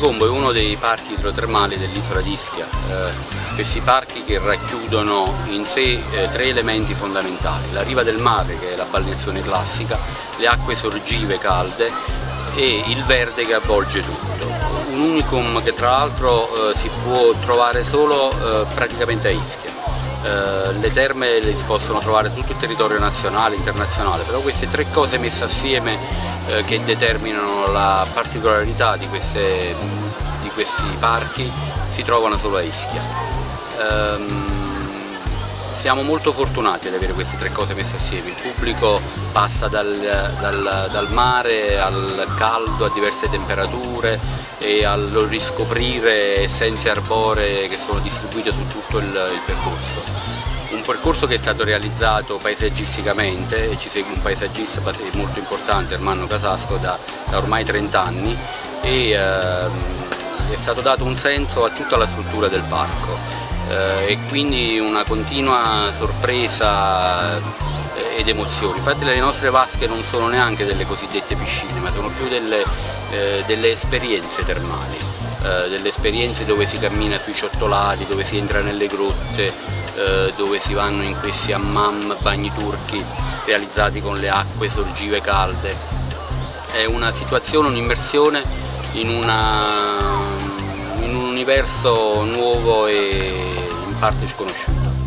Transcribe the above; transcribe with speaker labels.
Speaker 1: Colombo è uno dei parchi idrotermali dell'isola di Ischia, questi parchi che racchiudono in sé tre elementi fondamentali: la riva del mare, che è la balneazione classica, le acque sorgive calde e il verde che avvolge tutto. Un unicum che tra l'altro si può trovare solo praticamente a Ischia. Le terme le si possono trovare tutto il territorio nazionale e internazionale, però queste tre cose messe assieme che determinano la particolarità di questi parchi si trovano solo a Ischia. Siamo molto fortunati ad avere queste tre cose messe assieme. Il pubblico passa dal mare al caldo a diverse temperature e al riscoprire essenze arboree che sono distribuite su tutto il percorso. Un percorso che è stato realizzato paesaggisticamente, e ci segue un paesaggista molto importante, Ermanno Casasco, da ormai 30 anni, e è stato dato un senso a tutta la struttura del parco. E quindi una continua sorpresa ed emozioni. Infatti le nostre vasche non sono neanche delle cosiddette piscine, ma sono più delle esperienze termali, delle esperienze dove si cammina sui ciottolati, dove si entra nelle grotte, dove si vanno in questi hammam, bagni turchi realizzati con le acque sorgive calde. È una situazione, un'immersione in un universo nuovo e in parte sconosciuto.